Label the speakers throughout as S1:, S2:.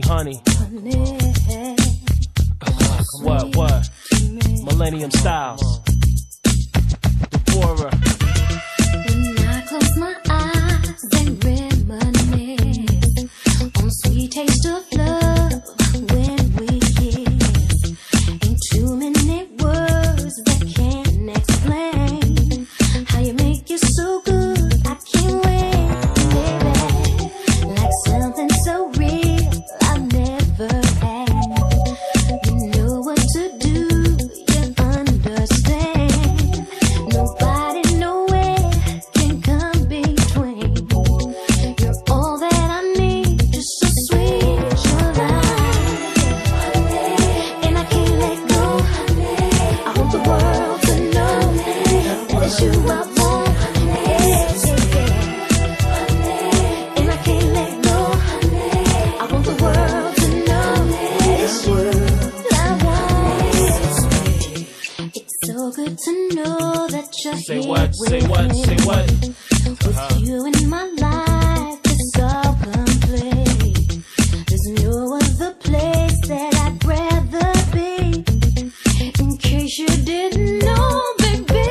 S1: honey. What? Millennium Styles. Deborah.
S2: When I close my eyes and reminisce on the sweet taste of love when we kiss, ain't too many words that can explain how you make it so good. I can't wait, baby, like something so real I've never had. You know what to do, you understand. Nobody nowhere can come between. You're all that I need, just so sweet, your life. And I can't let go. I want the world to know that it's you I want. And I can't let go. I want the world to know that it's you I want. It's so good to know that you're
S1: Say
S2: here
S1: what?
S2: with
S1: Say what?
S2: me.
S1: Say what?
S2: With you in my life, it's all complete. There's no other place that I'd rather be. In case you didn't know, baby,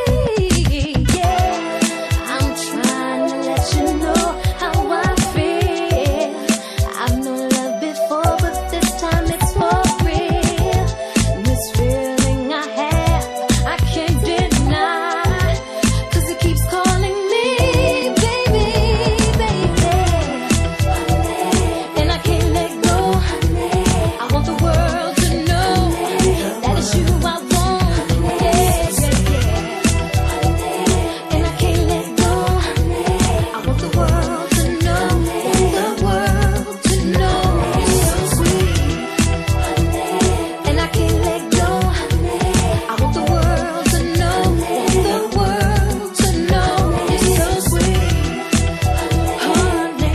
S2: yeah, I'm trying to let you know how I feel. I've known love before, but this time it's for real. This feeling I have, I can't deny, 'cause it keeps calling me, baby, baby. And I can't let go. I want the world to know that it's you I want. And I can't let go. I want the world to know, the world to know you're so sweet. And I can't let go. I want the world to know, the world to know you're so sweet. Honey,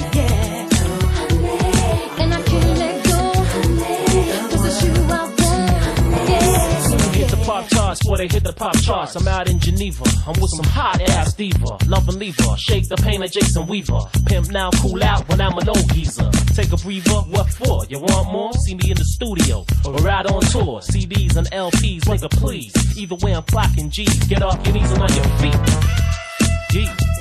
S2: yeah. And I can't let go, 'cause it's you I want.
S1: Hit the pop charts before they hit the pop charts. I'm out in Geneva. I'm with some hot ass diva. Love and leave her. Shake the pain of Jason Weaver. Pimp now, cool out when I'm an old geezer. Take a breather. What for? You want more? See me in the studio or out on tour. CDs and LPs, nigga, please. Either way, I'm clocking G's. Get off your knees and on your feet. Gee.